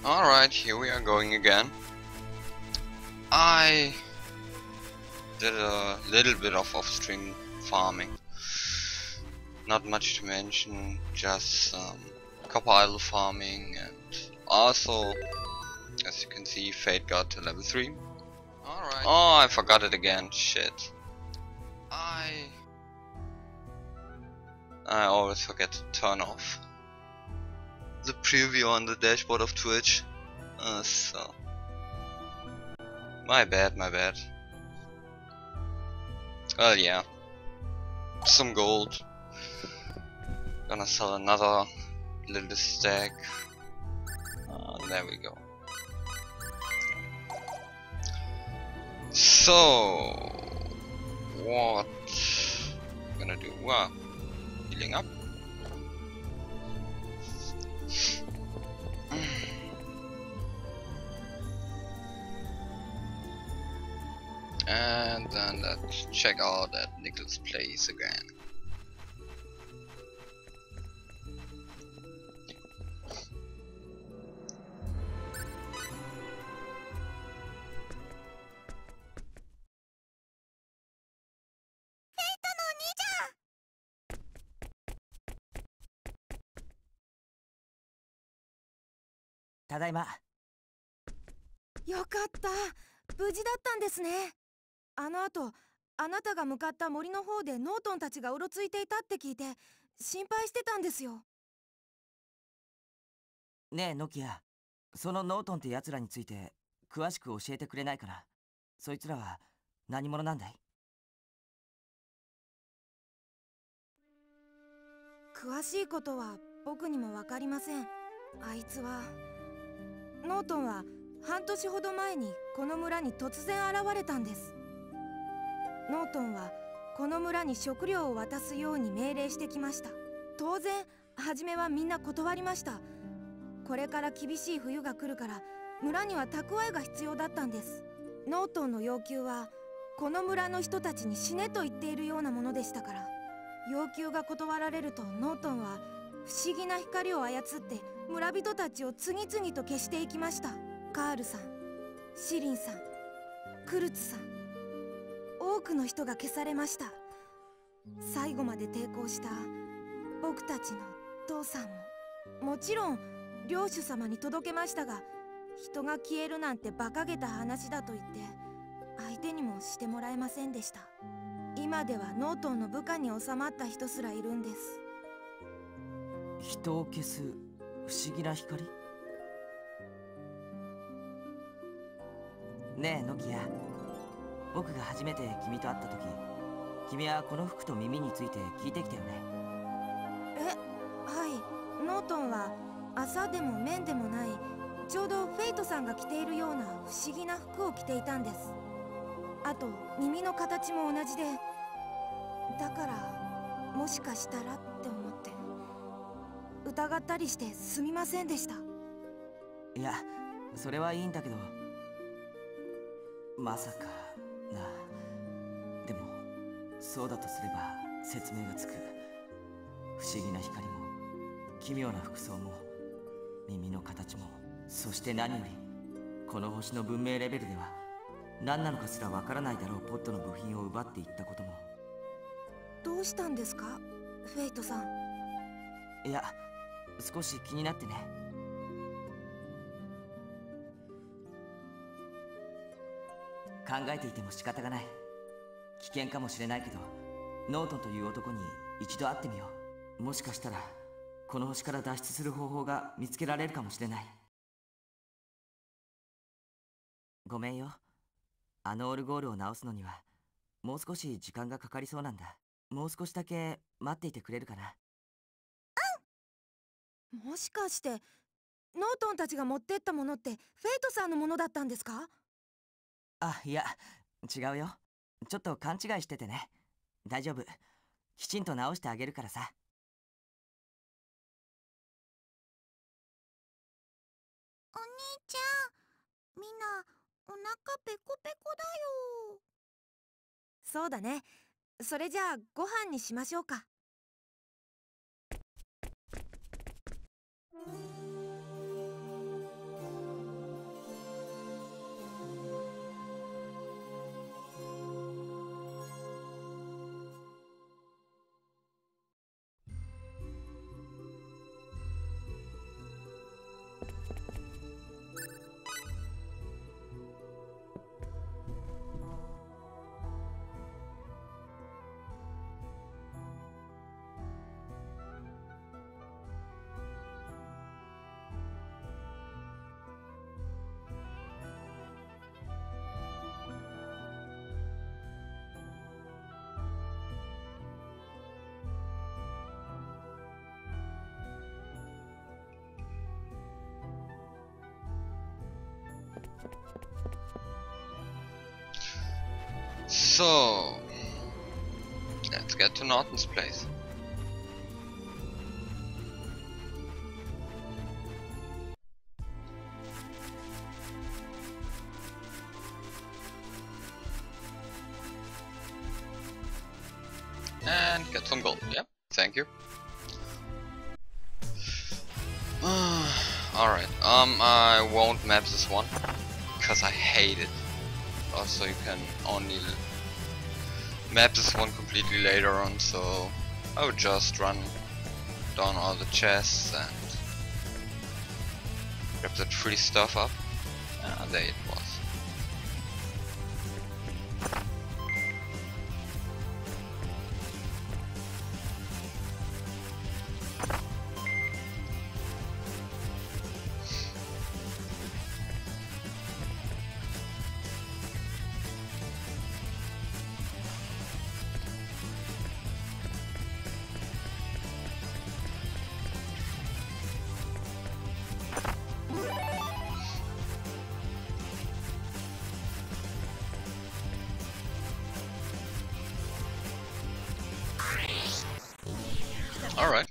Alright, here we are going again. I did a little bit of off-stream farming. Not much to mention, just some copper idol farming, and also, as you can see, Fate got to level 3. Alright. Oh, I forgot it again, shit. I always forget to turn off the preview on the dashboard of Twitch. So my bad. Well, yeah, some gold. Gonna sell another little stack. There we go. So what I'm gonna do? Well, healing up. And then let's check out that Nicholas place again. Tadaima. よかった。無事だったんですね。あの後、あなたが向かった森の方でノートンたちがうろついていたって聞いて心配してたんですよ。 ねえノキア、そのノートンってやつらについて詳しく教えてくれないかな。そいつらは何者なんだい？ 詳しいことは僕にも分かりません。あいつはノートンは半年ほど前にこの村に突然現れたんです。ノートンはこの村に食料を渡すように命令してきました。当然初めはみんな断りました。これから厳しい冬が来るから村には蓄えが必要だったんです。ノートンの要求はこの村の人たちに死ねと言っているようなものでしたから、要求が断られるとノートンは不思議な光を操って村人たちを次々と消していきました。カールさん、シリンさん、クルツさん、多くの人が消されました。最後まで抵抗した僕たちの父さんももちろん領主様に届けましたが、人が消えるなんて馬鹿げた話だと言って相手にもしてもらえませんでした。今ではノートンの部下に収まった人すらいるんです。 人を消す不思議な光？ねえノキア、僕が初めて君と会った時、君はこの服と耳について聞いてきたよね。 はい。ノートンは麻でも綿でもない、ちょうどフェイトさんが着ているような不思議な服を着ていたんです。あと耳の形も同じで、だからもしかしたらって思って疑ったりしてすみませんでした。 いや、それはいいんだけど、まさかな。でもそうだとすれば説明がつく。不思議な光も奇妙な服装も耳の形も、そして何よりこの星の文明レベルでは何なのかすらわからないだろうポットの部品を奪っていったことも。 どうしたんですかフェイトさん。 いや、少し気になってね。考えていても仕方がない。危険かもしれないけど、ノートンという男に一度会ってみよう。もしかしたらこの星から脱出する方法が見つけられるかもしれない。ごめんよ。あのオルゴールを直すのにはもう少し時間がかかりそうなんだ。もう少しだけ待っていてくれるかな？ もしかしてノートンたちが持ってったものってフェイトさんのものだったんですか？ あ、いや、違うよ。ちょっと勘違いしててね。大丈夫。きちんと直してあげるからさ。 お兄ちゃん、みんなお腹ペコペコだよ。そうだね。それじゃあご飯にしましょうか。 So let's get to Norton's place. And get some gold. Yeah, thank you. Alright, I won't map this one because I hate it. Also, you can only map this one completely later on, so I would just run down all the chests and grab that free stuff up. There it was. Alright.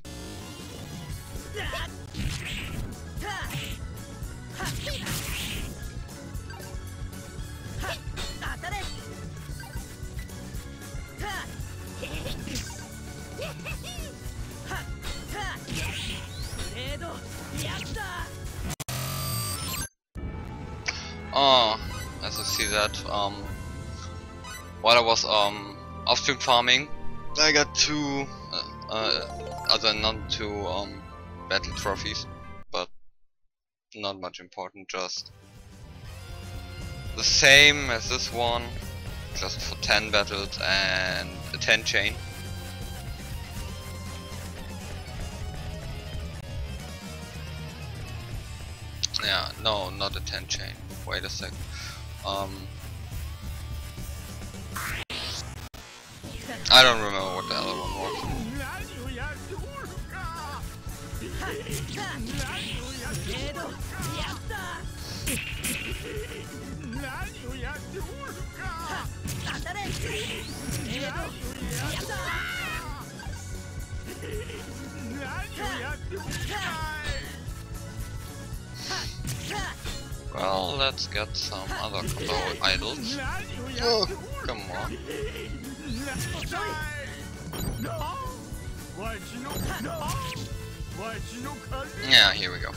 Oh, as I see that, while I was off-stream farming, I got two other not two battle trophies, but not much important, just the same as this one, just for 10 battles and a 10 chain. Yeah, no, not a 10 chain. Wait a sec. I don't remember what the other one was. Well, let's get some other combo idols. Oh, come on. Yeah, here we go.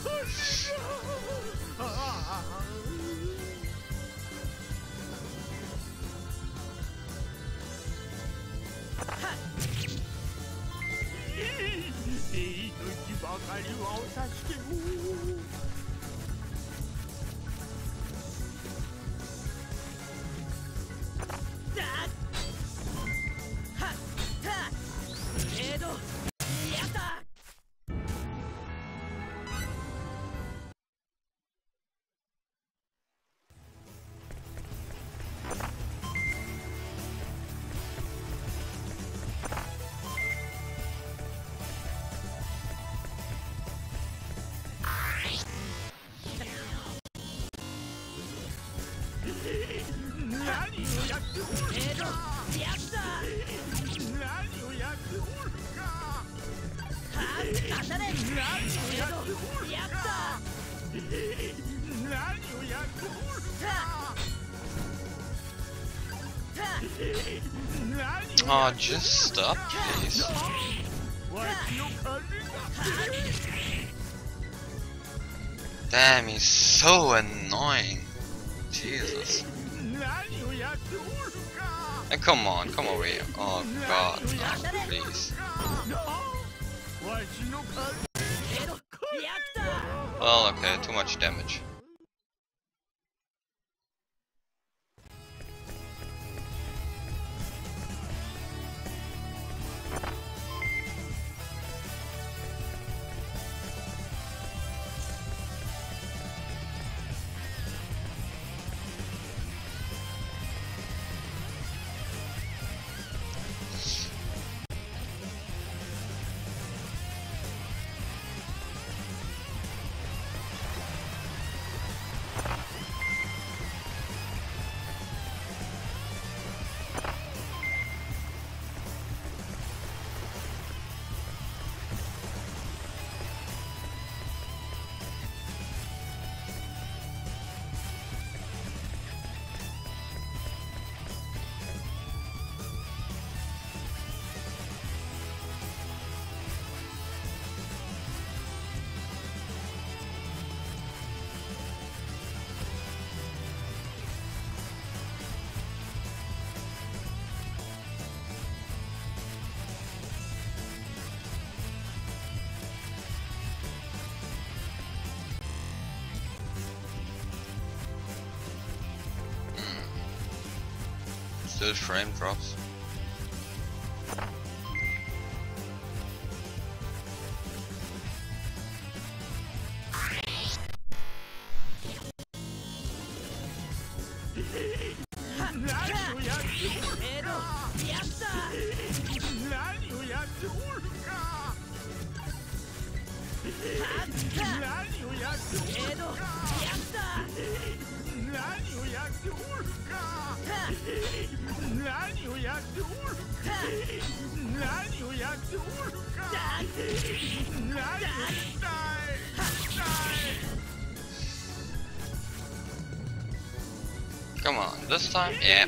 Oh, just stop, please. Damn, he's so annoying. Jesus. And come on, come over here. Oh god, no, please. Well, okay, too much damage. little frame drops. Come on, this time? Yeah.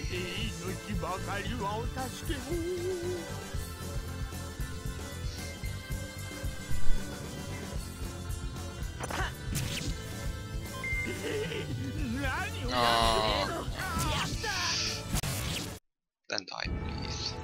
Oh. Then die, please.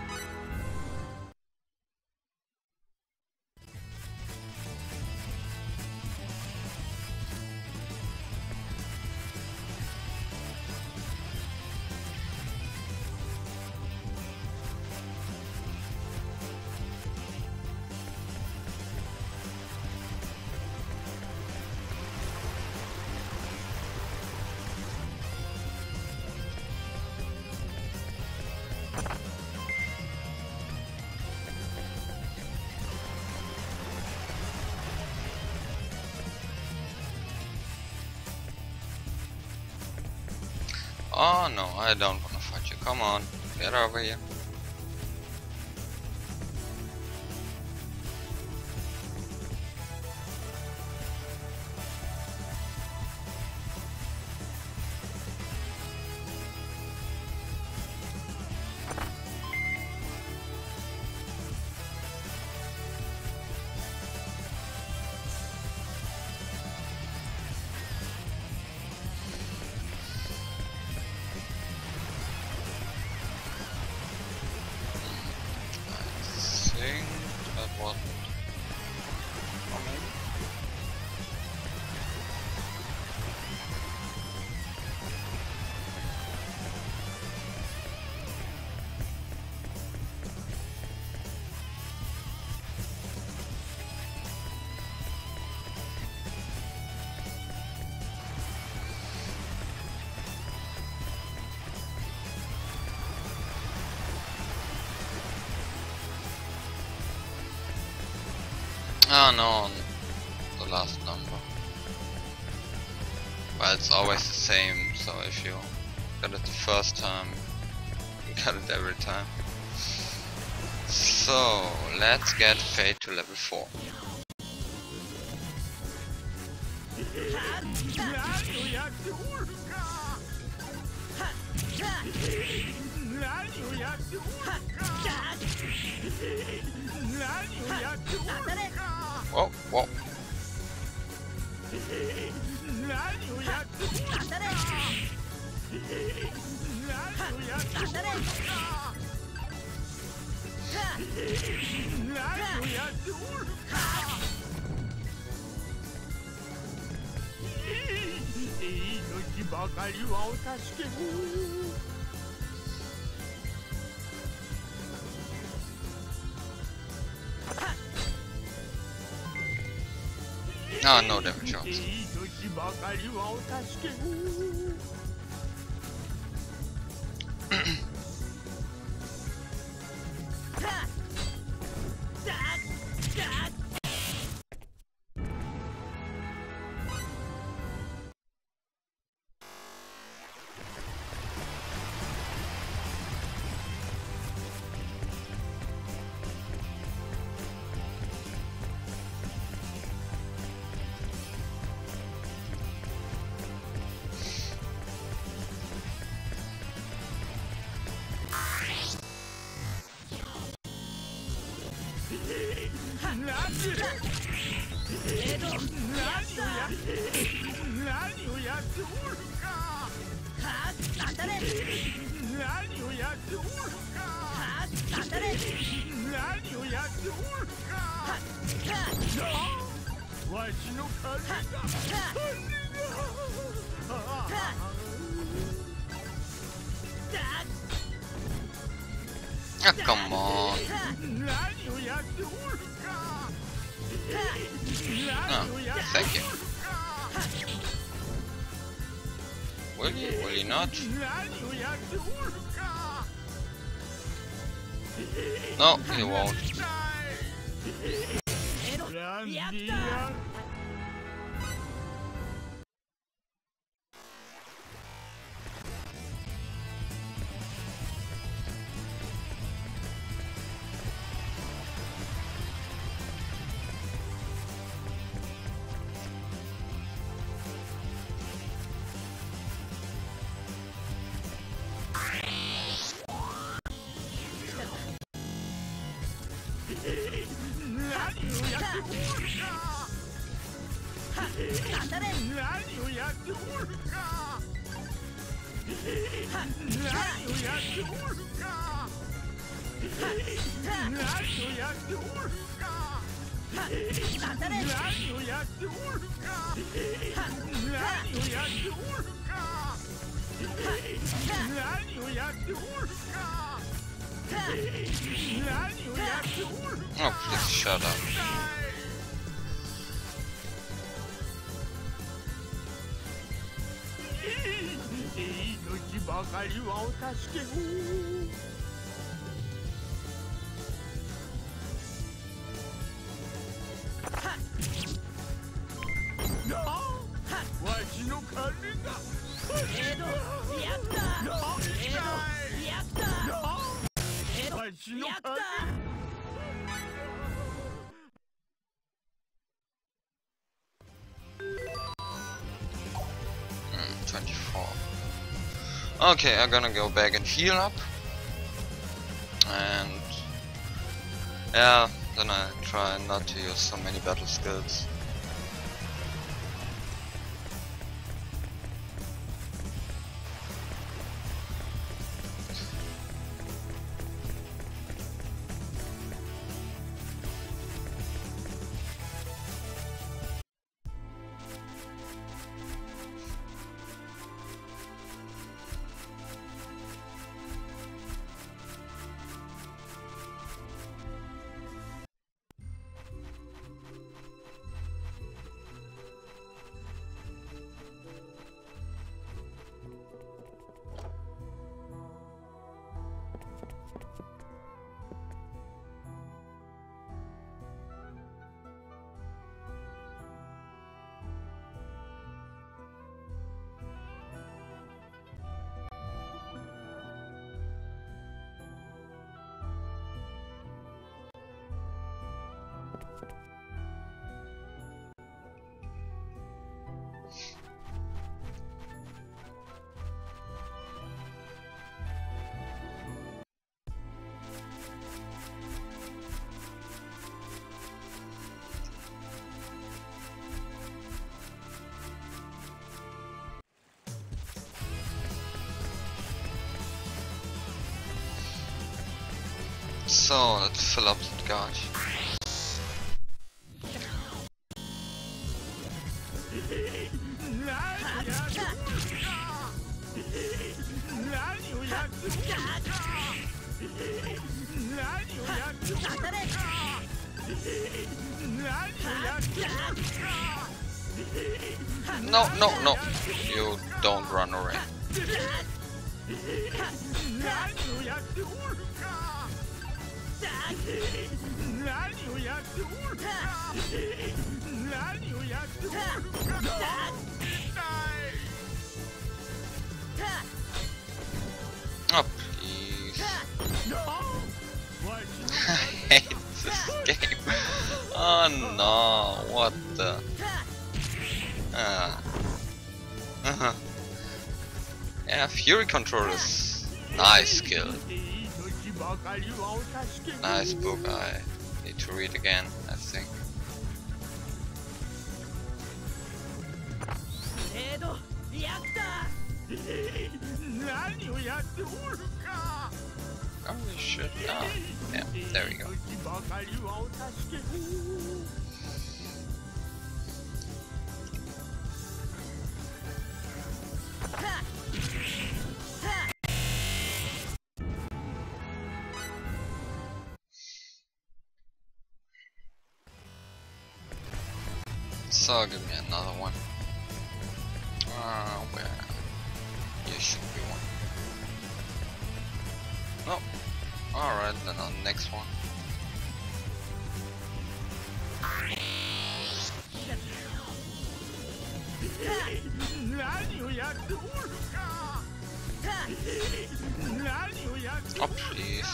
Oh no, I don't want to fight you. Come on, get over here. Oh no, the last number. Well, it's always the same, so if you get it the first time, you get it every time. So, let's get Fate to level 4. Whoa, whoa. Ah, no damage shots. Ah, come on. Oh, thank you. Will you? Will you not? No, he won't. Oh, please shut up. Mm, 24. Okay, I'm gonna go back and heal up. And yeah, then I try not to use so many battle skills. So, let's fill up that guard. No, no, no. You don't run away. Oh, please. I hate this game. Oh no, what the... Yeah, Fury Control is nice skill. Nice book, I need to read again, I think. Oh, we should. Oh, yeah, there we go. So give me another one. Where? Here should be one. Nope. Alright, then on the next one. Oh please.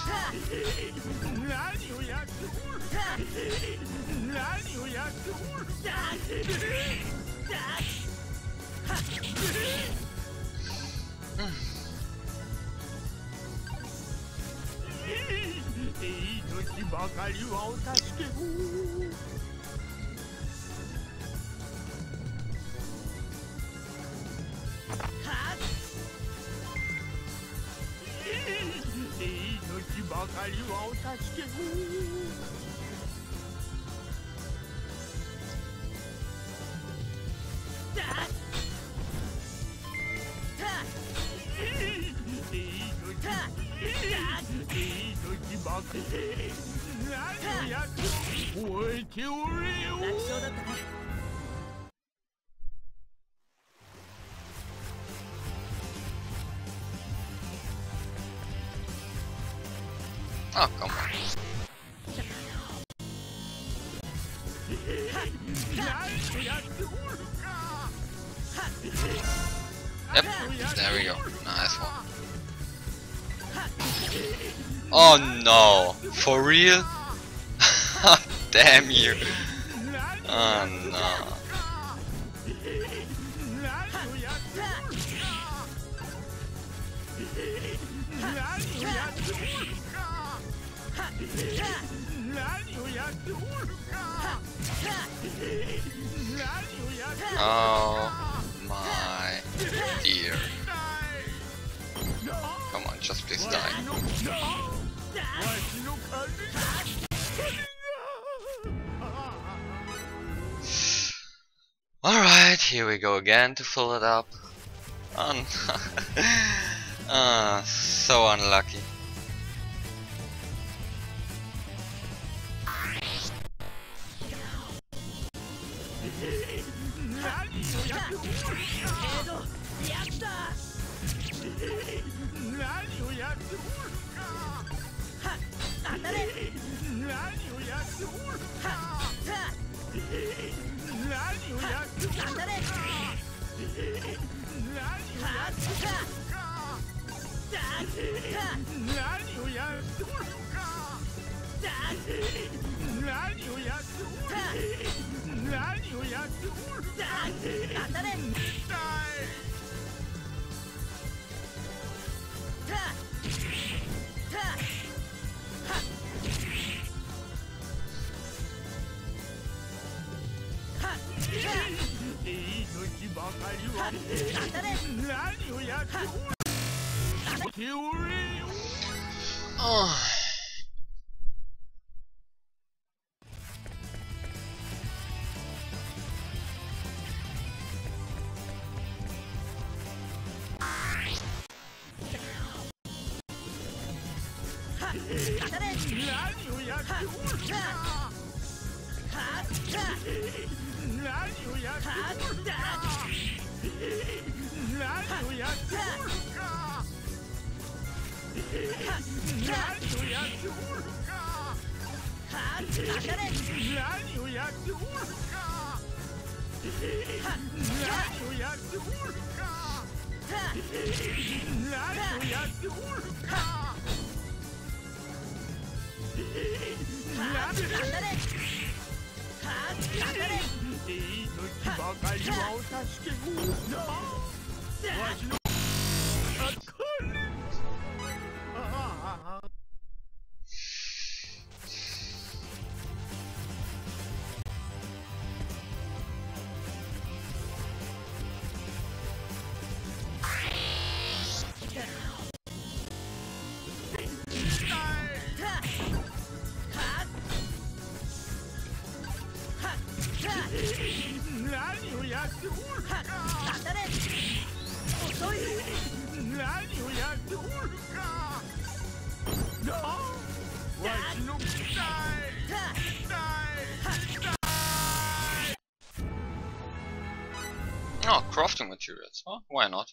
Oh, come on. Yep, there we go. Nice one. Oh no, for real? Damn you. Oh no. Oh my dear. Come on, just please die. Alright, here we go again to fill it up. So unlucky. Oh. Oh, crafting materials. Huh? Why not?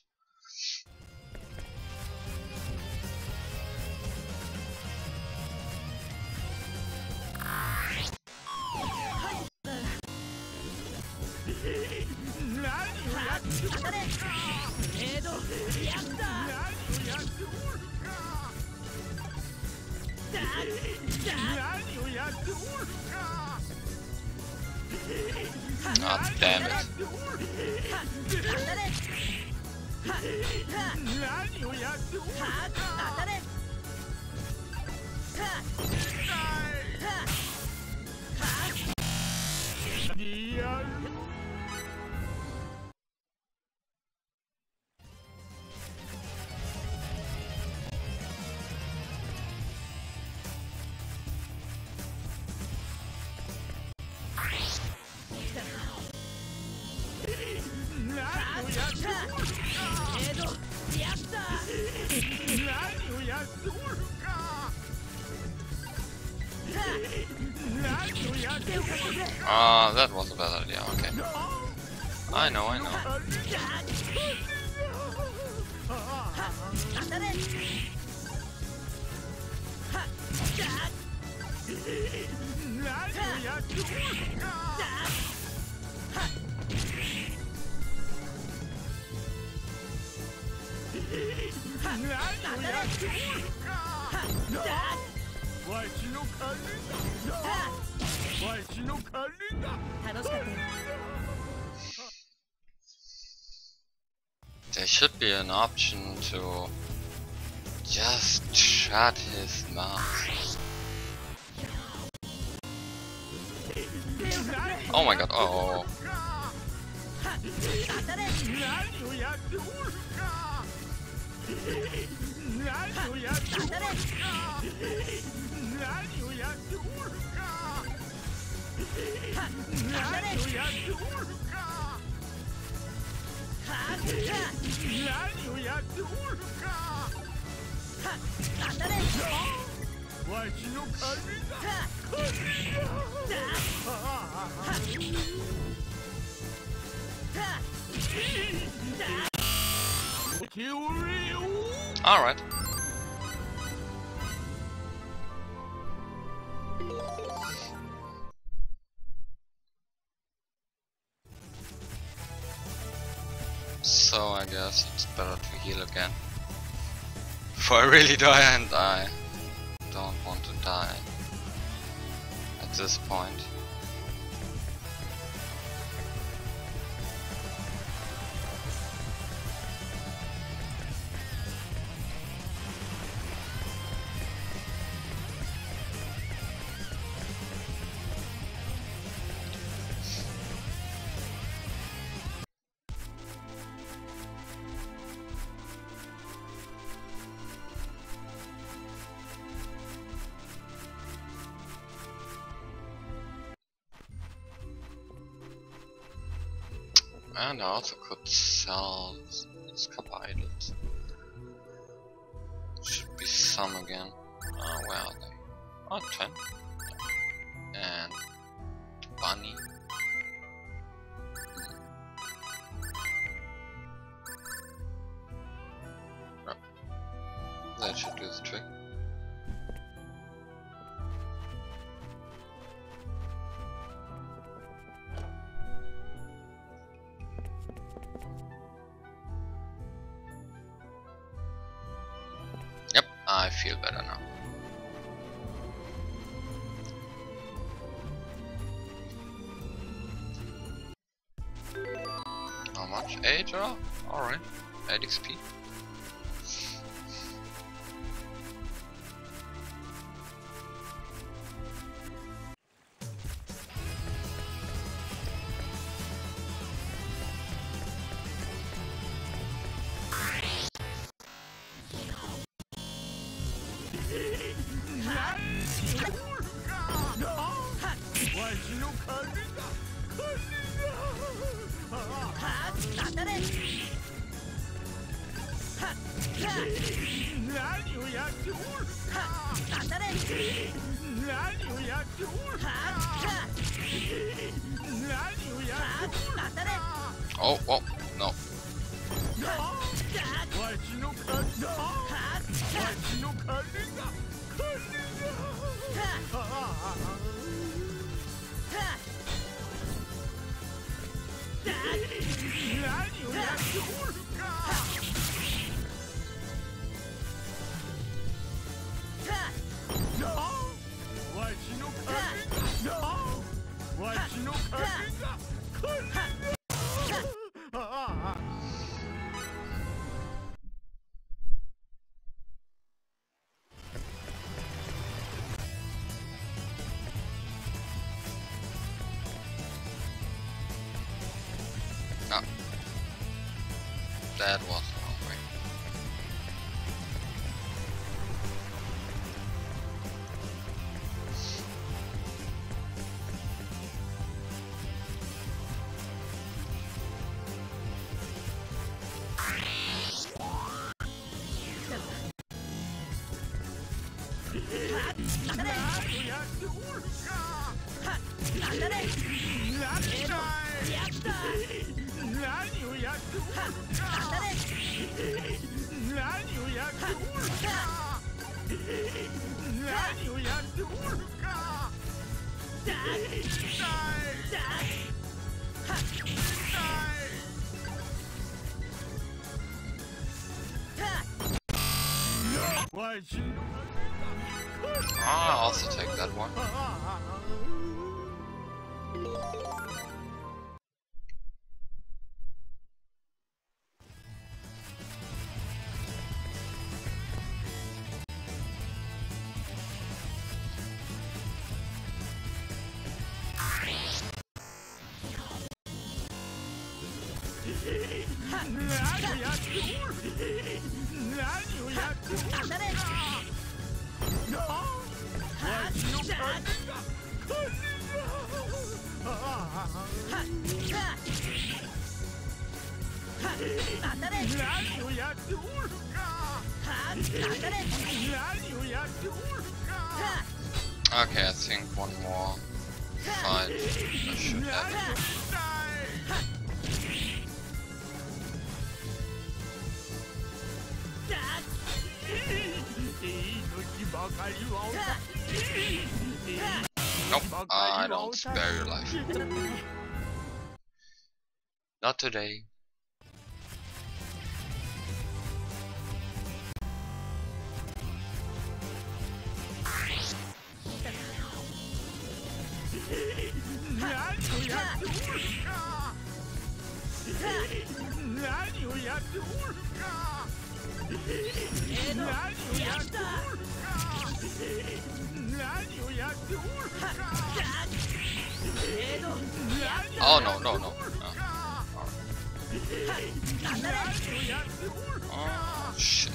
Ah, damn it. That was a bad idea, okay. I know. There should be an option to just shut his mouth. Oh my god, oh. Alright. So I guess it's better to heal again. Before I really die, and I don't want to die at this point. And I also could sell this copper idols. Should be some again. Where are they? Oh, 10. And bunny. Oh. That should do the trick. I feel better now. How much? 8? Oh, alright. 8 XP. Oh, oh. Ah, that was the wrong way. I'll also take that one. Okay, I think one more fight I should have. Nope, I don't spare your life. Not today. Oh no, no, no. Oh shit.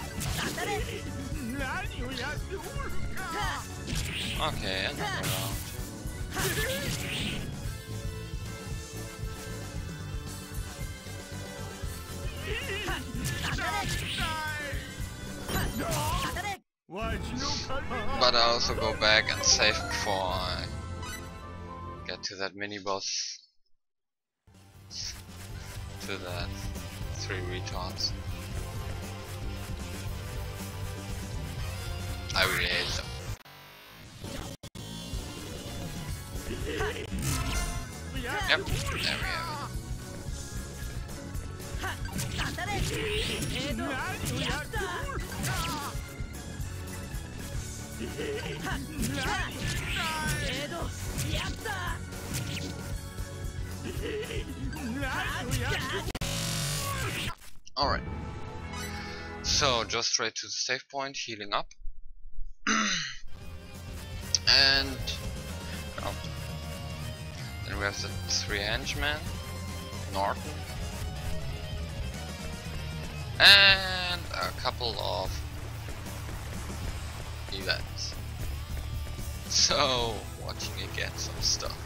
Okay, another round. But I also go back and save before I get to that mini boss. To that 3 retards. I really hate them. Yep, there we have it. Alright. So, just straight to the save point, healing up. And oh. Then we have the 3 henchmen, Norton, and a couple of events. So, watching again some stuff.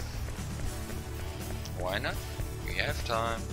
Why not? We have time.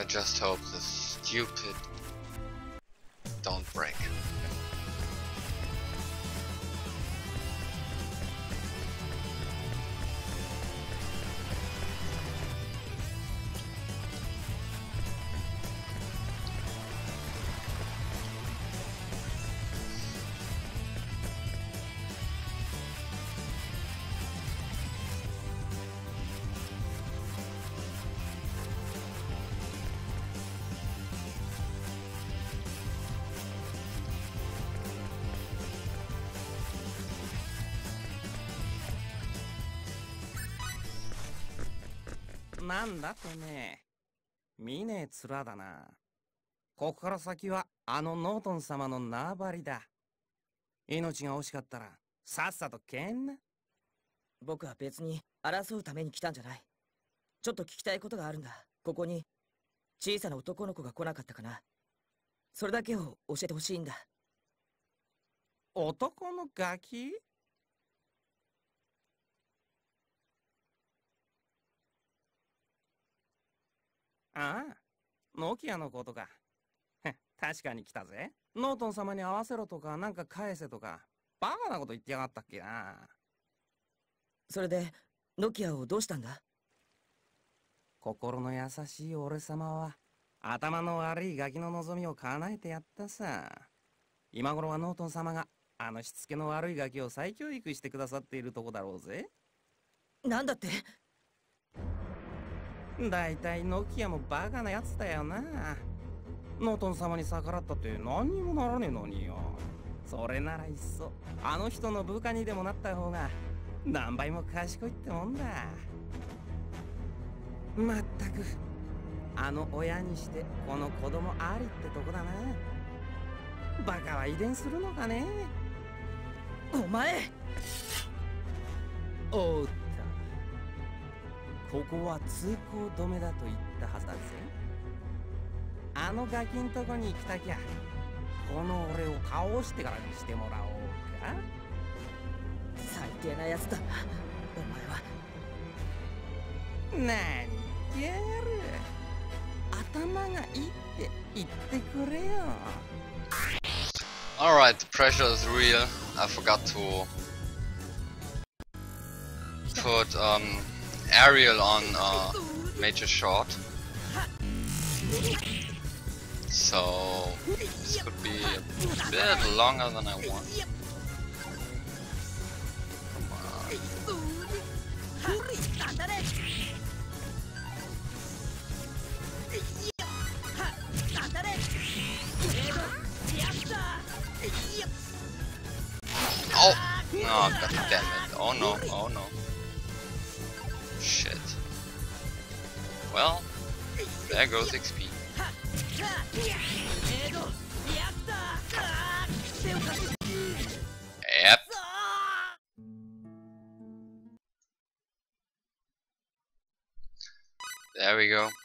just hope this stupid don't break. なんだてめえ、見ねえ面だな。ここから先はあのノートン様の縄張りだ。命が惜しかったらさっさと蹴んな。 僕は別に争うために来たんじゃない。ちょっと聞きたいことがあるんだ。ここに小さな男の子が来なかったかな。それだけを教えてほしいんだ。 男のガキ？ああ、ノキアのことか。確かに来たぜ。ノートン様に合わせろとかなんか返せとかバカなこと言ってやがったっけな。 それでノキアをどうしたんだ？ 心の優しい俺様は頭の悪いガキの望みを叶えてやったさ。今頃はノートン様があのしつけの悪いガキを再教育してくださっているとこだろうぜ。 なんだって？ だいたいノキアもバカなやつだよな。ノートン様に逆らったって何にもならねえのによ。それならいっそあの人の部下にでもなった方が何倍も賢いってもんだ。まったくあの親にしてこの子供ありってとこだな。バカは遺伝するのかね。 お前、 おっと、ここは通行止めだと言ったはずだぜ。あのガキんとこに行きたきゃこの俺を倒してからにしてもらおうか。 最低なやつだなお前は。 何言ってやがる。頭がいいって言ってくれよ。 Alright, the pressure is real. I forgot to put Ariel on Major Short. So this could be a bit longer than I want. Come on. Oh! Oh, god damn it. Oh no, oh no. Shit. Well, there goes XP. Yep. There we go.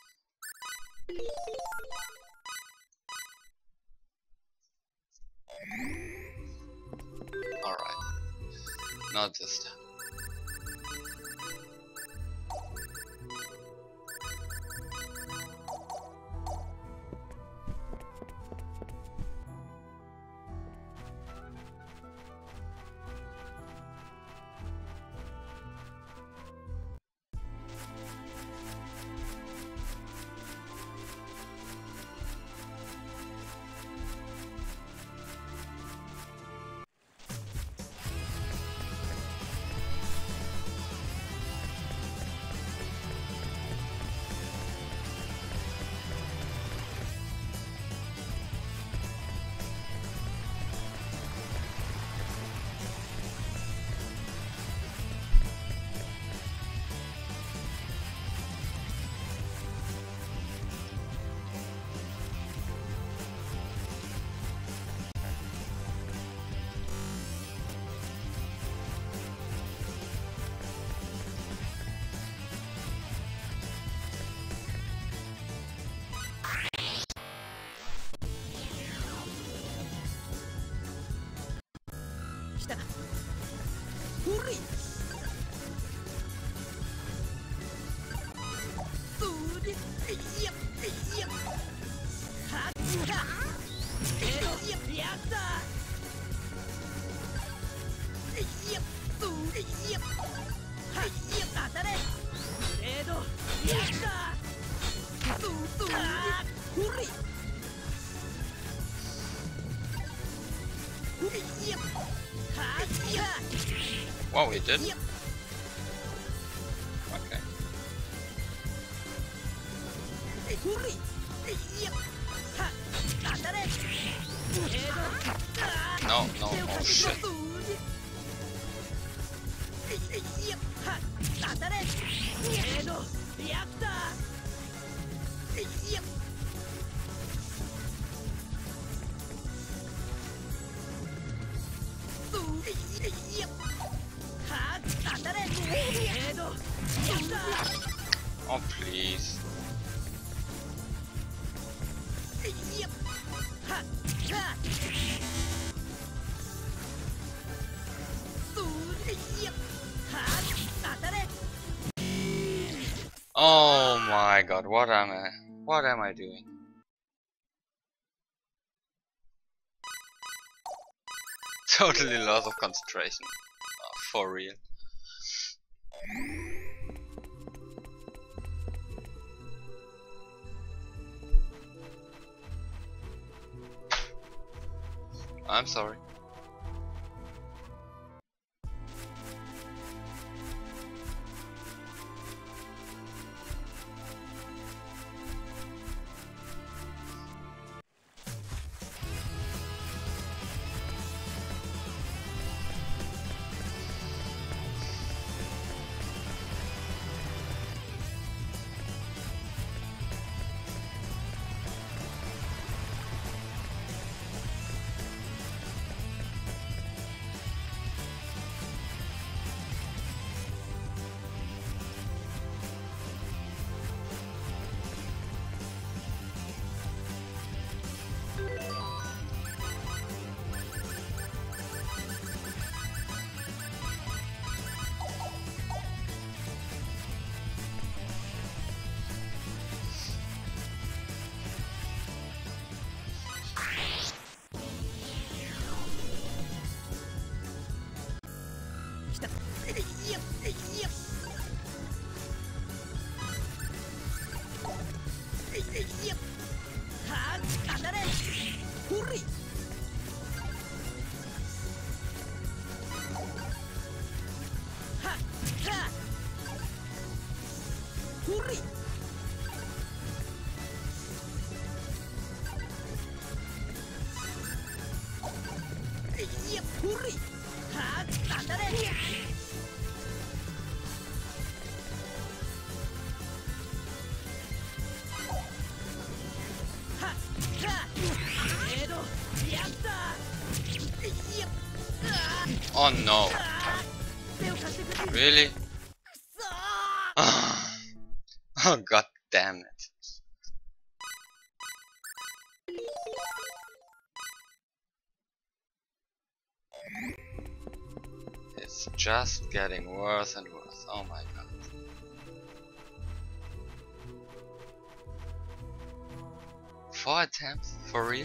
Alright. Not this time. Wow, he did. Okay. No, no, oh shit. Oh please. Oh my god, what am I doing? Totally loss of concentration. For real. I'm sorry. Oh no. Really? Oh god damn it. It's just getting worse and worse. Oh my god. Four attempts? For real?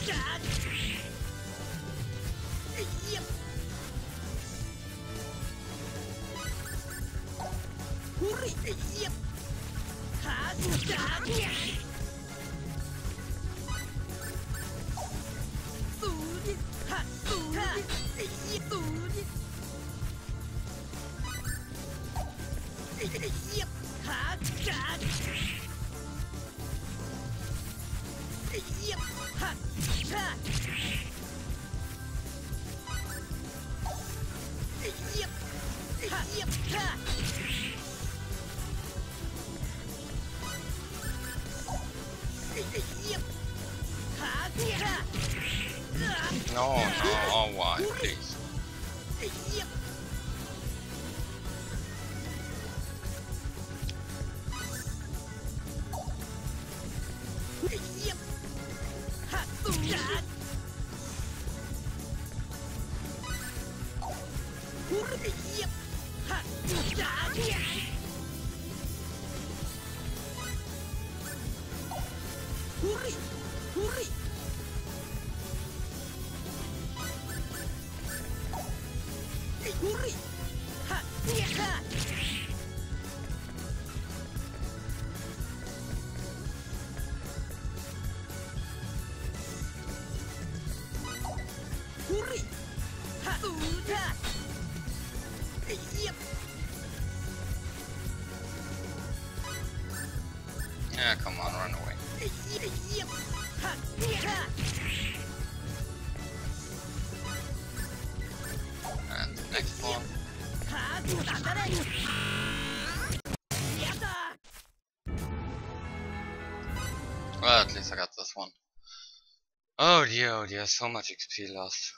No, no, oh why, please. Yeah, come on, run away. And the next one. Well, at least I got this one. Oh dear, so much XP lost.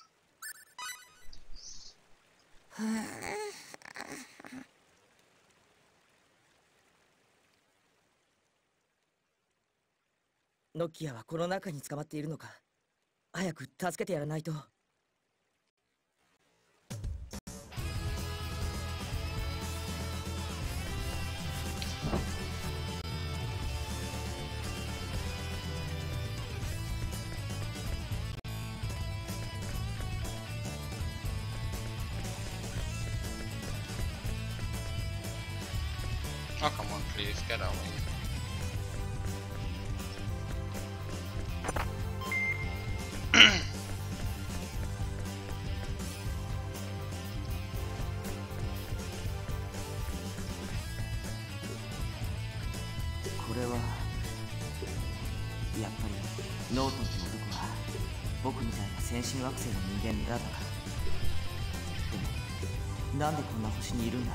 ノキアはこの中に捕まっているのか。早く助けてやらないと。 Oh, come on, please, get away. ノートンって男は僕みたいな先進惑星の人間だったか。でもなんでこんな星にいるんだ。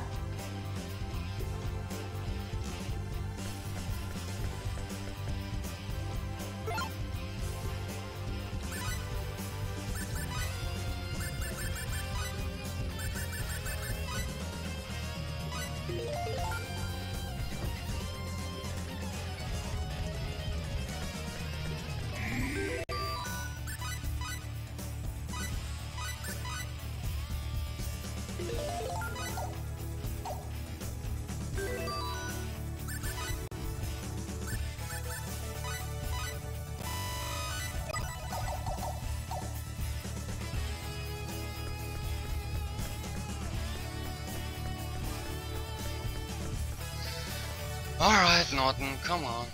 Alright, Norton, come on.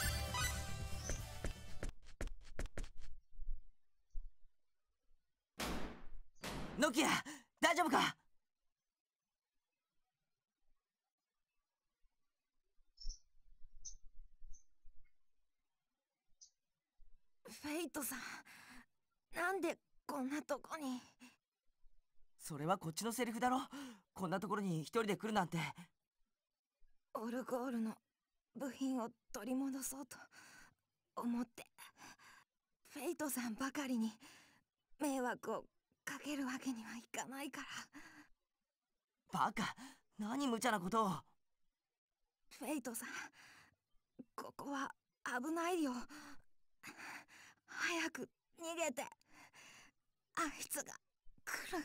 Nokia, 大丈夫か？ フェイトさん、なんでこんなとこに？ それはこっちのセリフだろ。こんなところに一人で来るなんて。 オルゴールの部品を取り戻そうと思って、フェイトさんばかりに迷惑をかけるわけにはいかないから。 バカ、何無茶なことを。 フェイトさん、ここは危ないよ。早く逃げて。あいつが来る。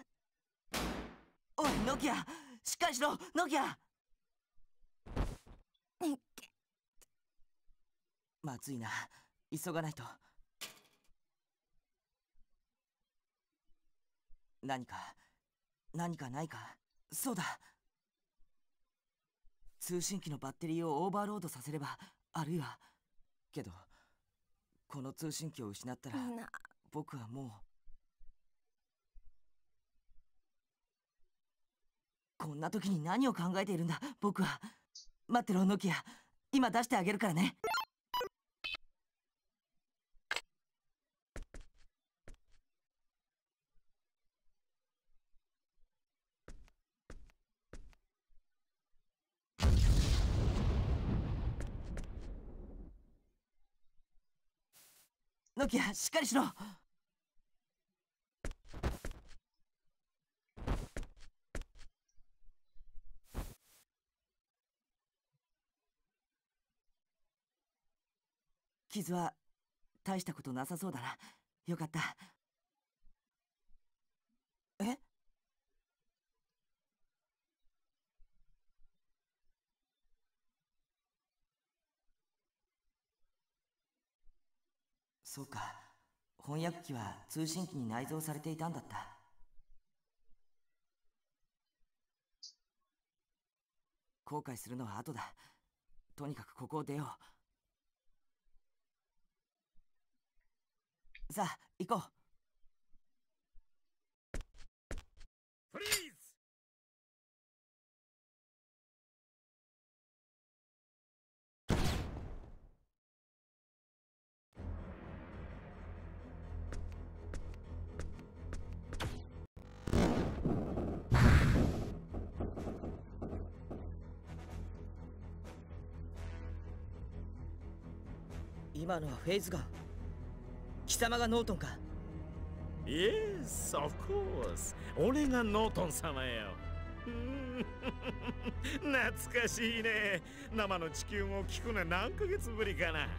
おいノキア、しっかりしろノキア。まずいな、急がないと。 何かないか。そうだ、通信機のバッテリーをオーバーロードさせれば、あるいはけどこの通信機を失ったらみんな僕はもうこんな時に何を考えているんだ僕は。待ってろノキア、今出してあげるからね。ノキア、しっかりしろ。傷は大したことなさそうだな。よかった。え？そうか、翻訳機は通信機に内蔵されていたんだった。後悔するのは後だ。とにかくここを出よう。さあ行こう。 フリーズ。 今のはフェイズガン。貴様がノートンか？ Yes, of course. 俺がノートン様よ。懐かしいね。生の地球語を聞くのは何ヶ月ぶりかな。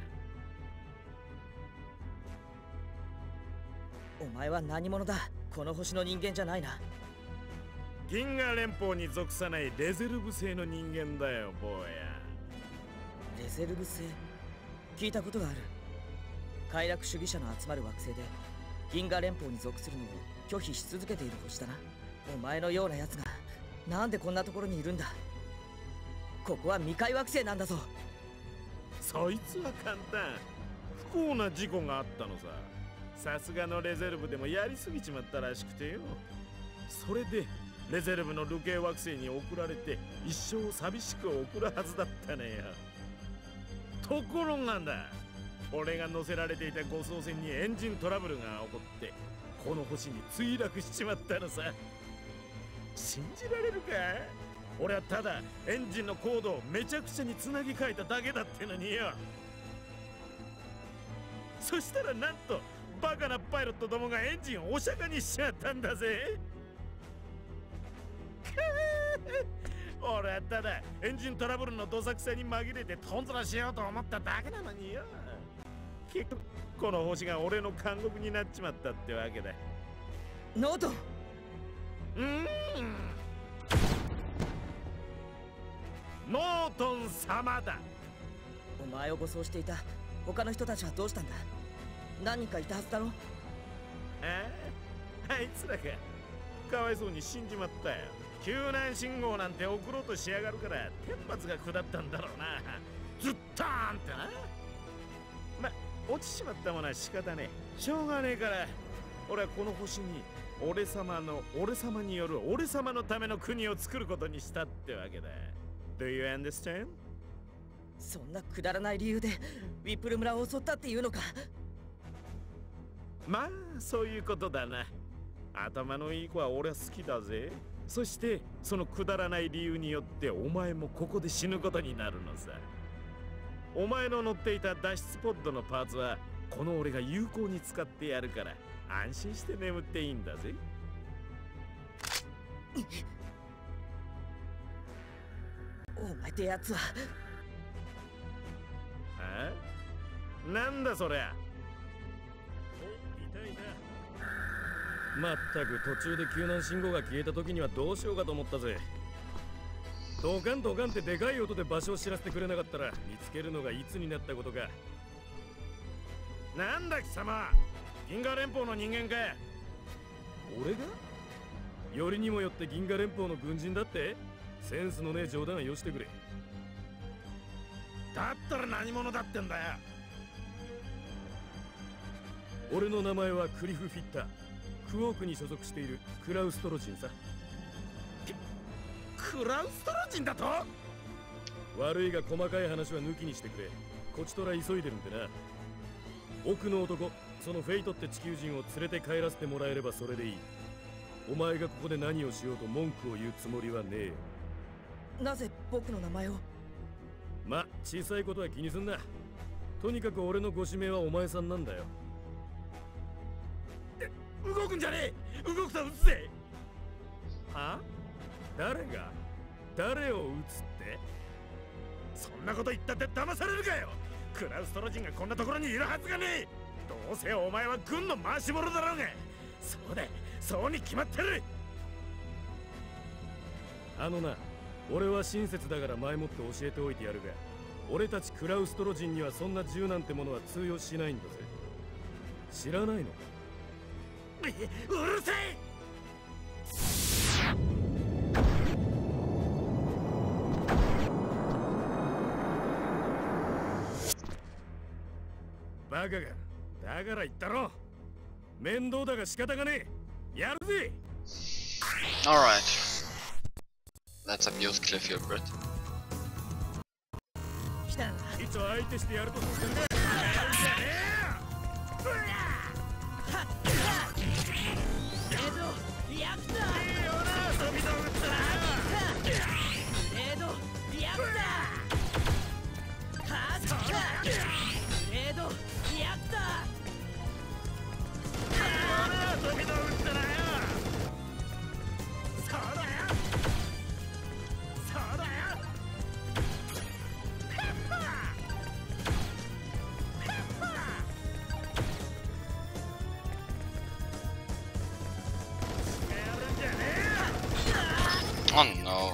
お前は何者だ？この星の人間じゃないな。 銀河連邦に属さないレゼルブ星の人間だよ、坊や。 レゼルブ星？聞いたことがある。快楽主義者の集まる惑星で銀河連邦に属するのを拒否し続けている星だな。お前のようなやつがなんでこんなところにいるんだ？ここは未開惑星なんだぞ。 そいつは簡単。不幸な事故があったのさ。さすがのレゼルブでもやりすぎちまったらしくてよ。それでレゼルブの流刑惑星に送られて一生を寂しく送るはずだったねよ。ところがだ、俺が乗せられていた護送船にエンジントラブルが起こってこの星に墜落しちまったのさ。信じられるか？俺はただエンジンのコードをめちゃくちゃにつなぎ替えただけだってのによ。そしたらなんとバカなパイロットどもがエンジンをお釈迦にしちまったんだぜ。俺はただエンジントラブルのどさくさに紛れてトンズラしようと思っただけなのによ。結局この星が俺の監獄になっちまったってわけだ。 ノートン。 ノートン様だ。 お前を護送していた他の人たちはどうしたんだ？何人かいたはずだろ？ あいつらか。かわいそうに死んじまったよ。救難信号なんて送ろうとしやがるから天罰が下ったんだろうな。ズッターンってな。ま、落ちちまったものは仕方ねえ。しょうがねえから俺はこの星に俺様による俺様のための国を作ることにしたってわけだ。Do you understand? そんなくだらない理由でウィップル村を襲ったっていうのか？ まあそういうことだな。頭のいい子は俺は好きだぜ。そしてそのくだらない理由によってお前もここで死ぬことになるのさ。お前の乗っていた脱出ポッドのパーツはこの俺が有効に使ってやるから安心して眠っていいんだぜ。 お前ってやつは。 なんだそりゃ。お、いたいた。まったく途中で救難信号が消えた時にはどうしようかと思ったぜ。ドカンドカンってでかい音で場所を知らせてくれなかったら見つけるのがいつになったことか。なんだ貴様、銀河連邦の人間か？俺が？ よりにもよって銀河連邦の軍人だって。センスのねえ冗談はよしてくれ。だったら何者だってんだよ。俺の名前はクリフ・フィッター。クオークに所属しているクラウストロジンさ。クラウストロジンだと？悪いが細かい話は抜きにしてくれ。こちとら急いでるんでな。奥の男、そのフェイトって地球人を連れて帰らせてもらえればそれでいい。お前がここで何をしようと文句を言うつもりはねえよ。 なぜ僕の名前を？ ま、小さいことは気にすんな。とにかく俺のご指名はお前さんなんだよ。動くんじゃねえ。動くと撃つぜ。は？誰を撃つって？そんなこと言ったって騙されるかよ。クラウストロジンがこんなところにいるはずがねえ。どうせお前は軍の回し者だろうが。そうだ、そうに決まってる。あのな、俺は親切だから前もって教えておいてやるが、俺たちクラウストロジンにはそんな銃なんてものは通用しないんだぜ。知らないのか？うるせえ！バカが、だから言ったろ。面倒だが仕方がねえ。やるぜ。 Alright. Let's abuse Cliff here, Brit. いつ相手してやるとするんだ。やるんじゃねえ。やったいいよな、飛び道具ったら。やった飛び道具ったらよ。そうだよ。そうだよ。 Oh no.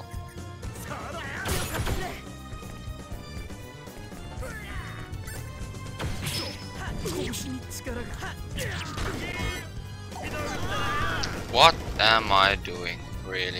What am I doing, really?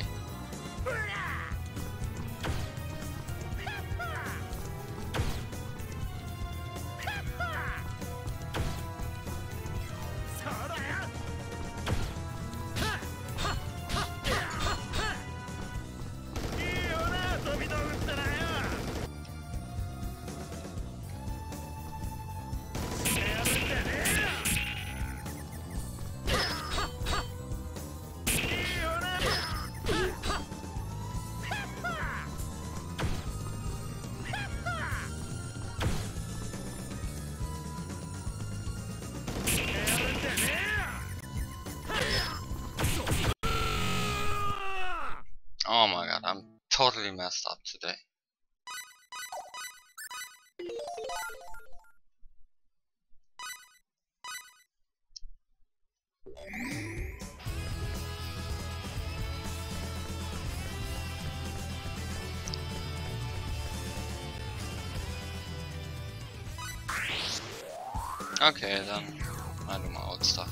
Oh my god, I'm totally messed up today. Okay then, I do my old stuff.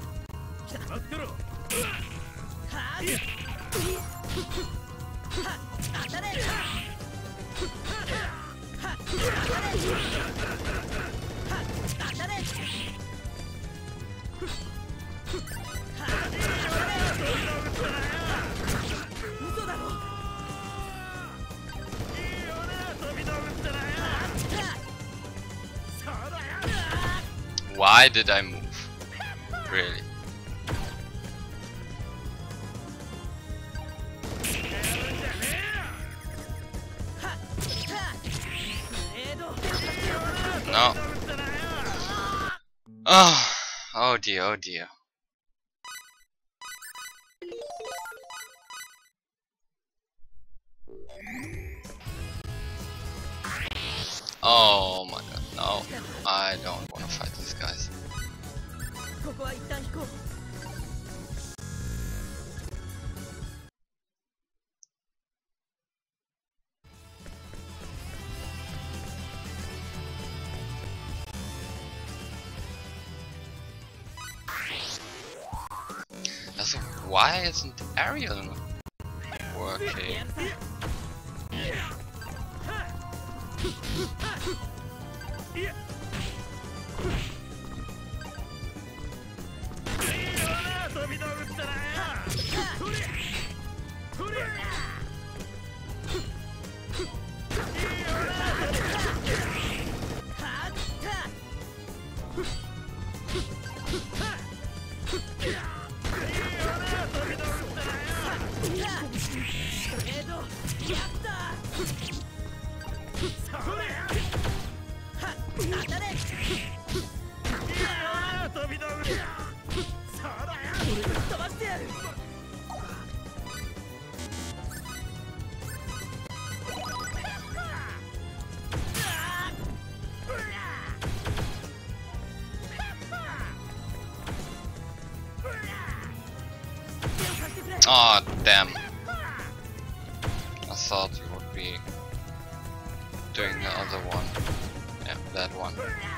Why did I move? Really? No. Oh dear, oh dear. Oh my god, no. I don't want to fight these guys. That's why isn't Ariel working? Ah, damn. I thought you would be doing the other one. Yeah, that one.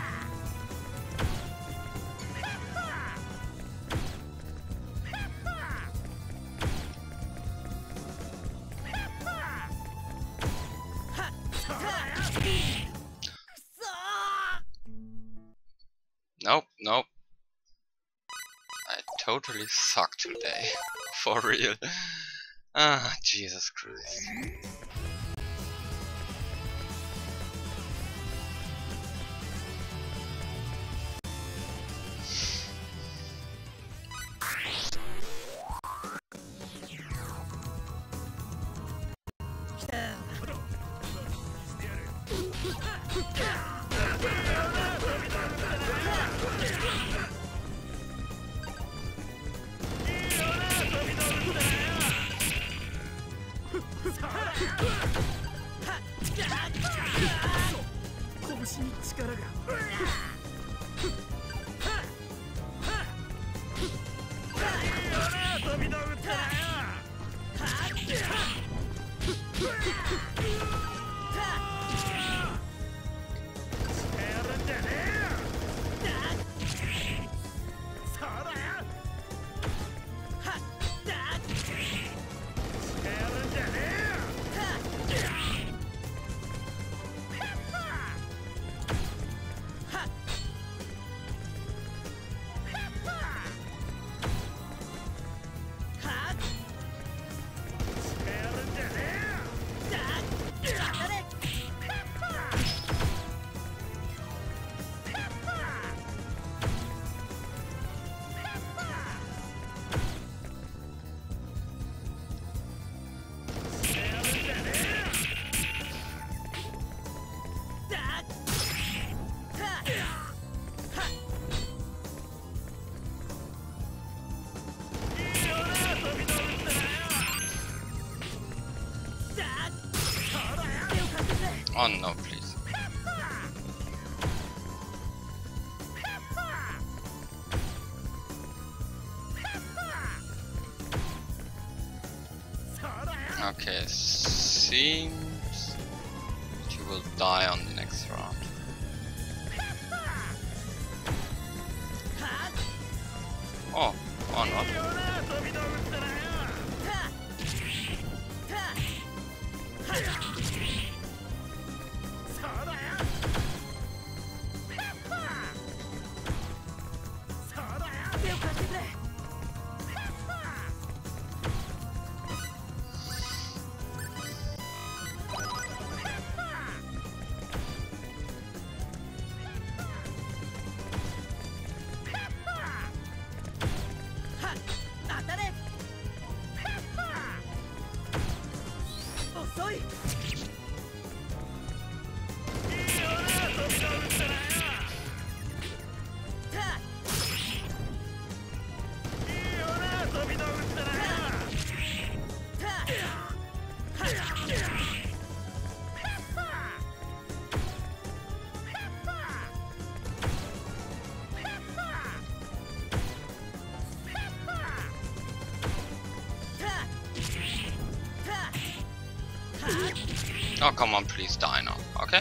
Nope, nope. I totally suck today. For real. Ah, Jesus Christ. Oh no, please. Okay, seems that you will die on the next round. Oh, or not. Oh, come on, please die now, okay?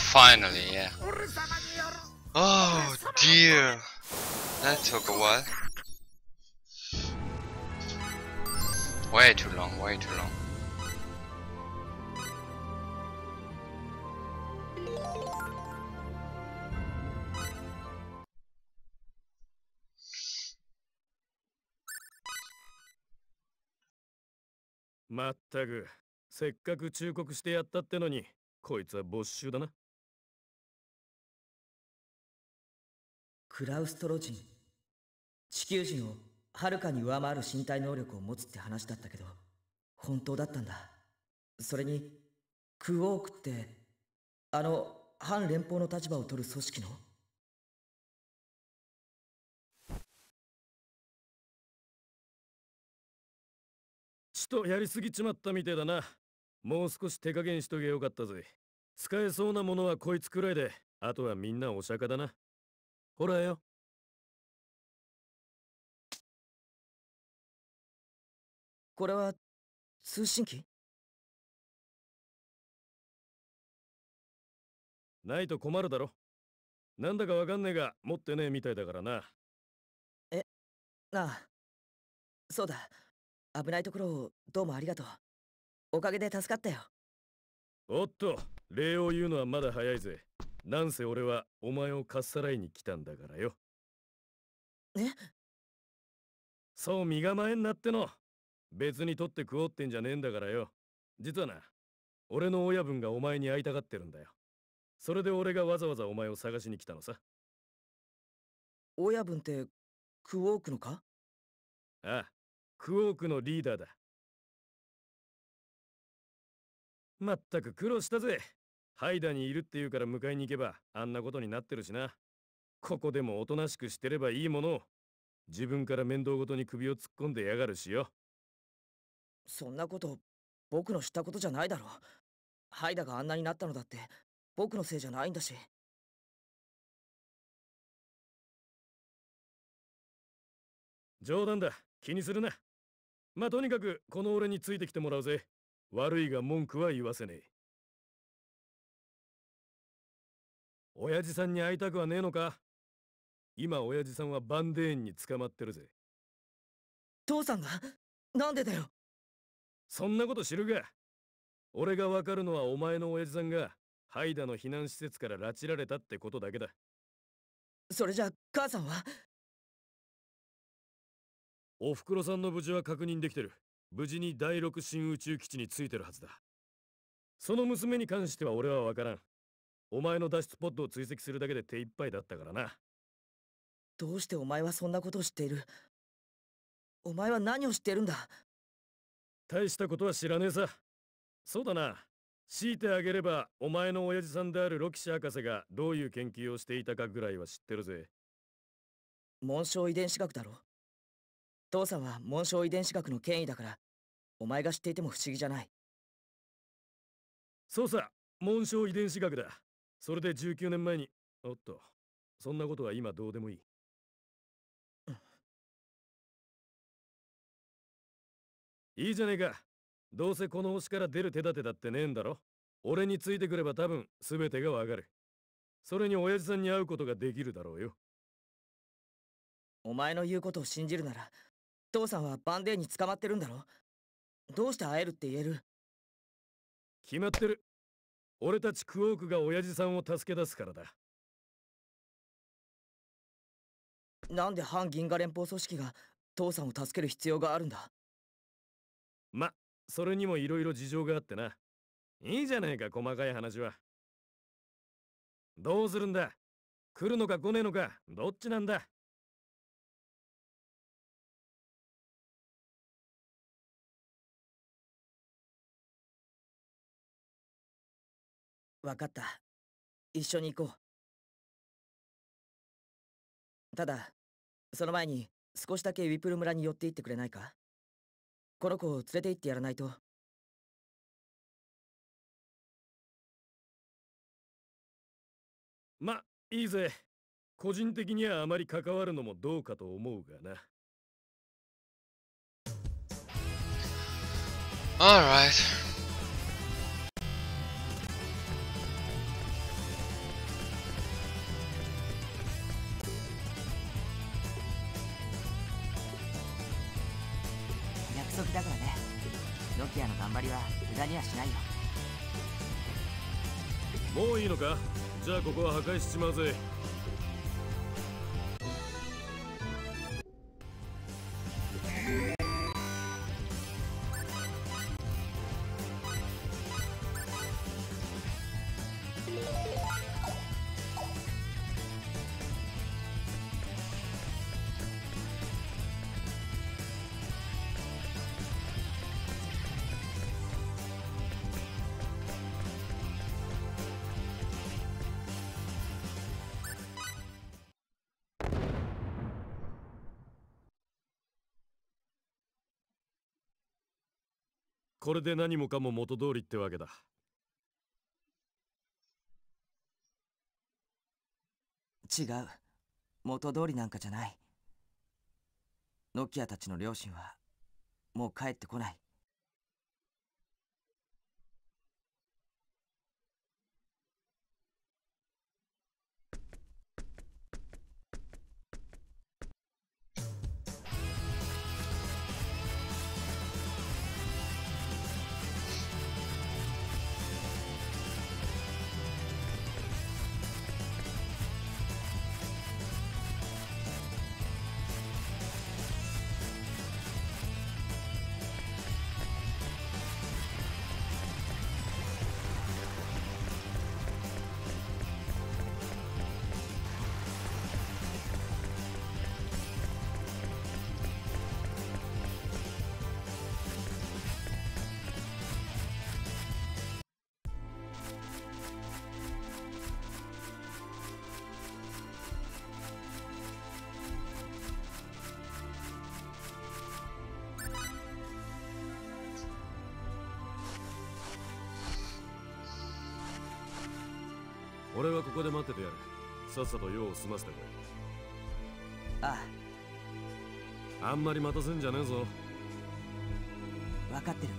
Finally, yeah. Oh dear. That took a while. Way too long, way too long. まったく、せっかく忠告してやったってのに、こいつは没収だな。 クラウストロ人、地球人をはるかに上回る身体能力を持つって話だったけど、本当だったんだ。それにクオークって反連邦の立場を取る組織の。 ちとやりすぎちまったみてえだな。もう少し手加減しとけよかったぜ。使えそうなものはこいつくらいで、あとはみんなお釈迦だな。ほらよ。 これは通信機？ ないと困るだろ。なんだかわかんねえが持ってねえみたいだからな。 ああ、そうだ。危ないところをどうもありがとう。おかげで助かったよ。 おっと、礼を言うのはまだ早いぜ。なんせ俺はお前をかっさらいに来たんだからよ。 え？ そう身構えんなっての。別に取って食おうってんじゃねえんだからよ。実はな、俺の親分がお前に会いたがってるんだよ。それで俺がわざわざお前を探しに来たのさ。 親分ってクォークのか？ ああ、クオークのリーダーだ。まったく苦労したぜ。ハイダにいるって言うから迎えに行けばあんなことになってるしな。ここでもおとなしくしてればいいものを、自分から面倒ごとに首を突っ込んでやがるしよ。 そんなこと僕の知ったことじゃないだろう。ハイダがあんなになったのだって僕のせいじゃないんだし。 冗談だ、気にするな。まあとにかくこの俺についてきてもらうぜ。悪いが文句は言わせねえ。親父さんに会いたくはねえのか？今親父さんはバンデーンに捕まってるぜ。 父さんが？なんでだよ。 そんなこと知るか。俺がわかるのはお前の親父さんがハイダの避難施設から拉致られたってことだけだ。 それじゃ母さんは？ おふくろさんの無事は確認できてる。無事に第6新宇宙基地に着いてるはずだ。その娘に関しては俺はわからん。お前の脱出ポッドを追跡するだけで手一杯だったからな。 どうしてお前はそんなことを知っている？お前は何を知っているんだ？ 大したことは知らねえさ。そうだな。強いてあげればお前の親父さんであるロキシ博士がどういう研究をしていたかぐらいは知ってるぜ。 紋章遺伝子学だろ。父さんは紋章遺伝子学の権威だから、お前が知っていても不思議じゃない。 そうさ、紋章遺伝子学だ。それで19年前に。おっと、そんなことは今どうでもいい。いいじゃねえか。どうせこの星から出る手立てだってねえんだろ。俺についてくれば多分全てがわかる。それに親父さんに会うことができるだろうよ。 お前の言うことを信じるなら、父さんはバンデーに捕まってるんだろ。どうして会えるって言える？ 決まってる。俺たちクオークが親父さんを助け出すからだ。 なんで反銀河連邦組織が父さんを助ける必要があるんだ？ ま、それにもいろいろ事情があってな。いいじゃねえか、細かい話は。どうするんだ？来るのか来ねえのか、どっちなんだ？ わかった。一緒に行こう。ただ、その前に少しだけウィプル村に寄って行ってくれないか？この子を連れて行ってやらないと。 ま、いいぜ。個人的にはあまり関わるのもどうかと思うがな。 Alright. 約束だからね。ノキアの頑張りは無駄にはしないよ。 もういいのか？じゃあここは破壊しちまうぜ。これで何もかも元通りってわけだ。 違う。元通りなんかじゃない。ノキアたちの両親はもう帰ってこない。 俺はここで待っててやる。さっさと用を済ませてこい。 ああんまり待たせんじゃねえぞ。 あ、分かってる。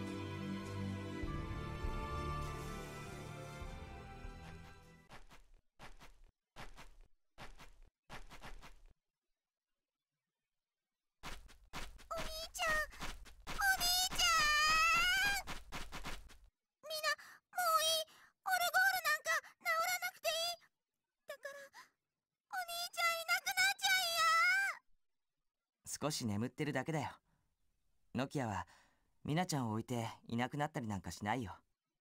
少し眠ってるだけだよ。ノキアはミナちゃんを置いていなくなったりなんかしないよ。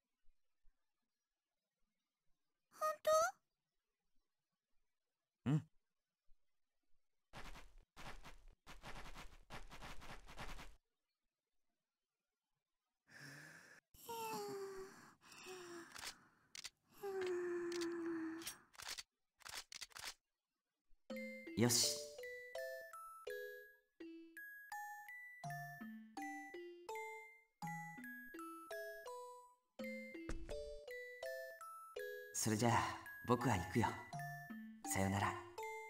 本当？ うん。よし。それじゃあ僕は行くよ。さよなら。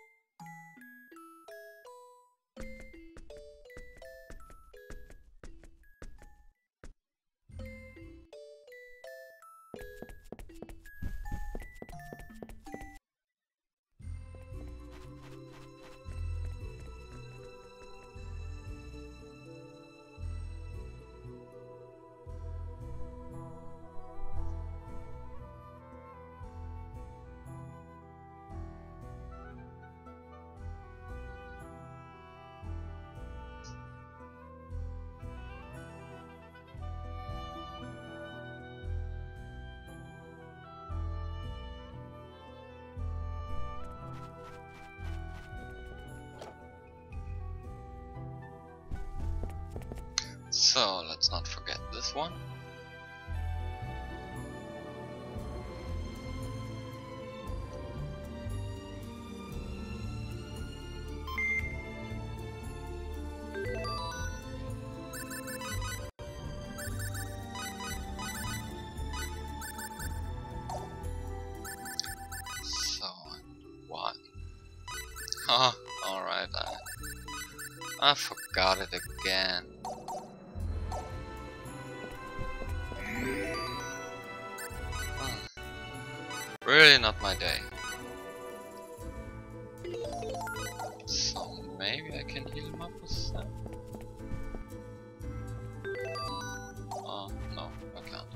So let's not forget this one. So what? Huh, alright, I forgot it again. Really not my day. So maybe I can heal him up with that. No, I can't.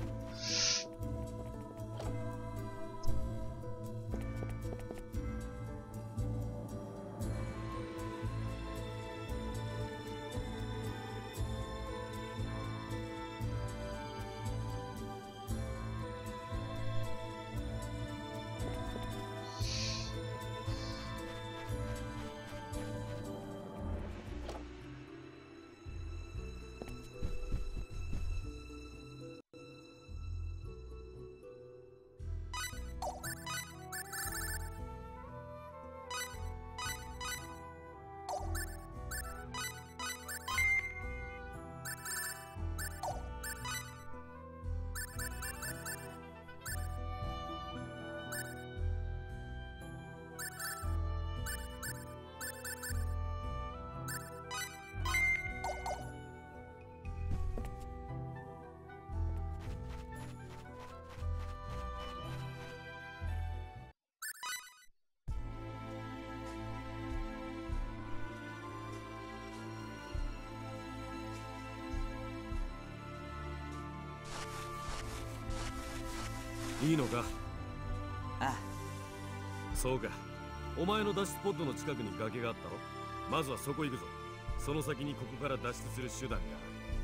いいのか？ ああ、 そうか。お前の脱出ポッドの近くに崖があったろ。まずはそこ行くぞ。その先にここから脱出する手段が。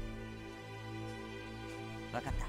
分かった。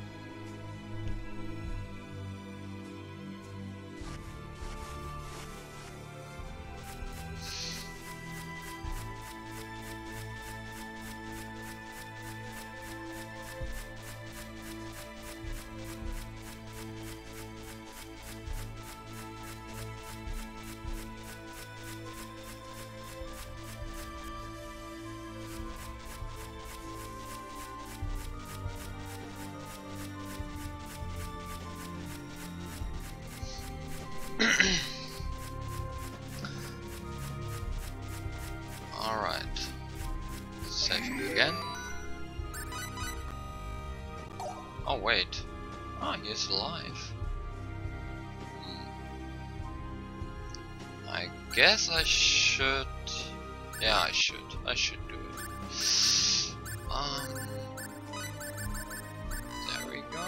Alright. Save again. Oh wait. Ah, he's alive. I guess I should... Yeah, I should do it. There we go.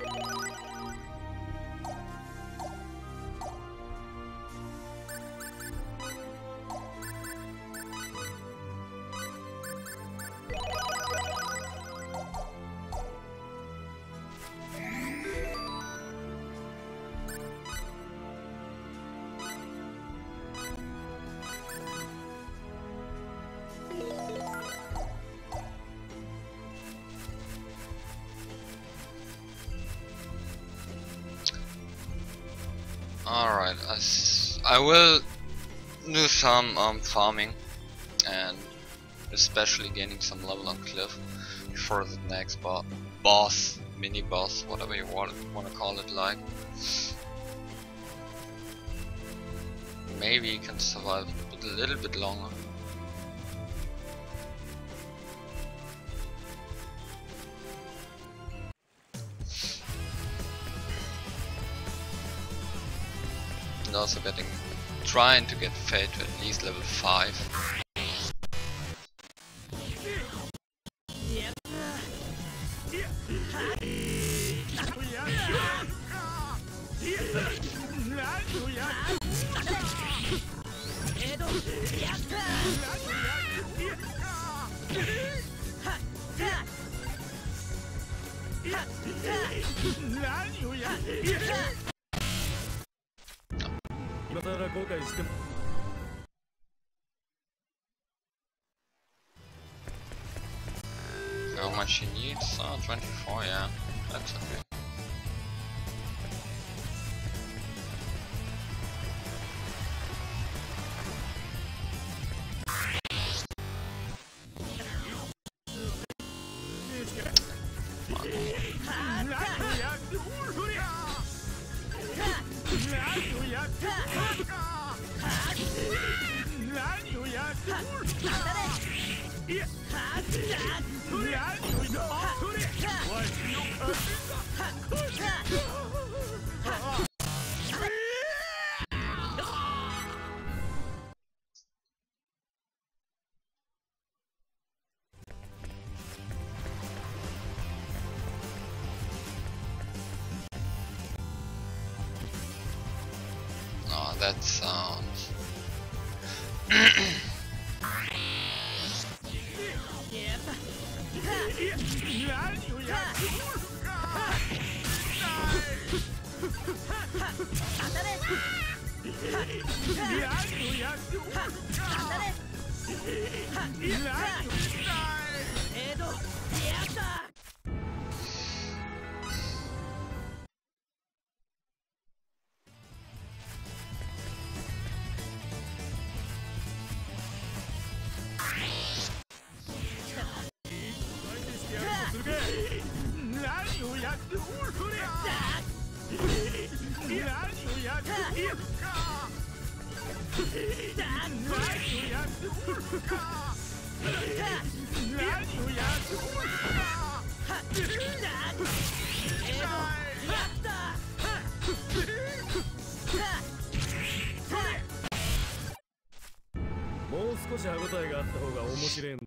Alright, I will do some farming and especially gaining some level on Cliff before the next boss, mini boss, whatever you want to call it, like. Maybe you can survive a little bit longer. And also trying to get Fate to at least level 5. How much she needs? 24, yeah, that's okay. that sound. もう少し歯応えがあった方が面白い。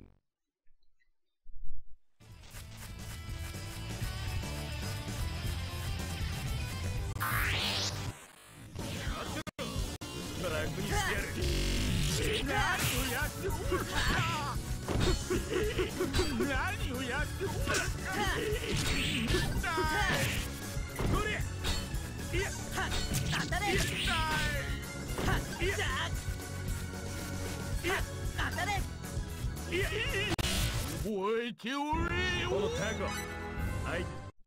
楽にしてやる。何をやっておるか。何をやっておるか。これ。いや。当たれ。いや。当たれ。いや。覚えておれよ。このタコ。はい。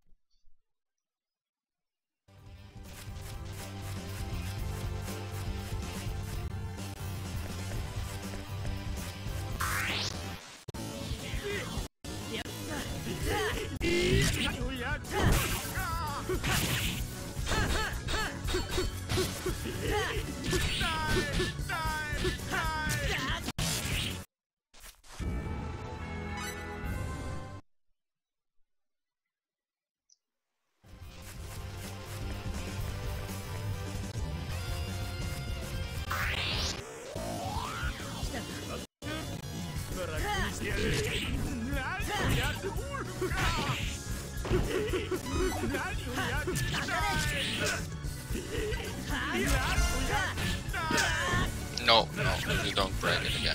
No, you don't break it again.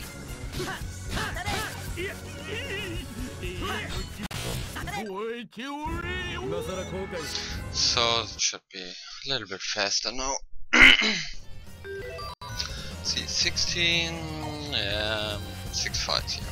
So it should be a little bit faster now. See, 16, 6 fights here.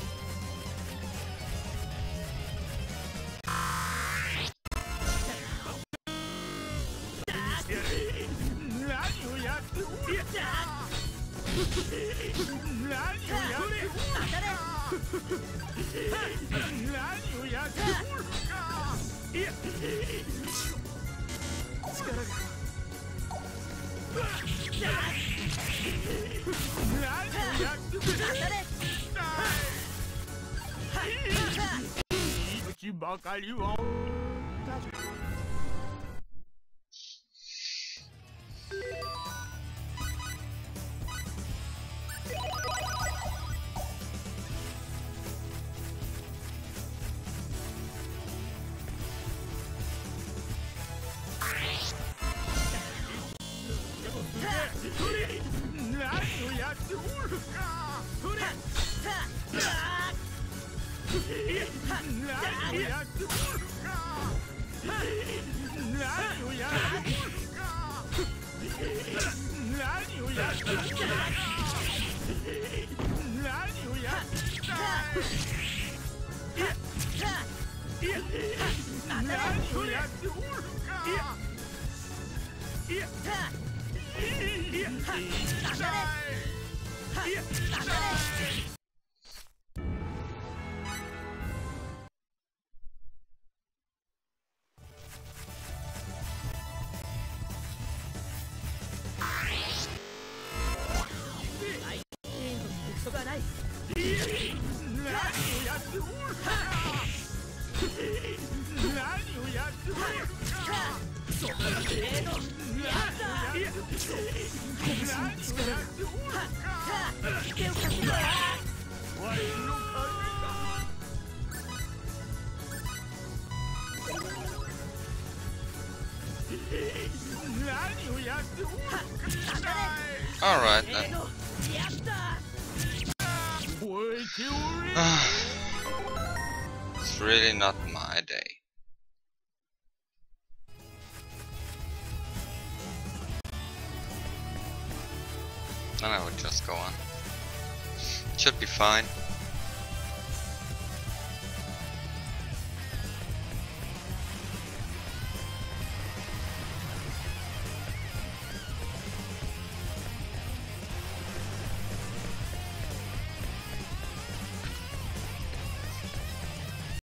Alright then. It's really not my day. Then I would just go on. Should be fine.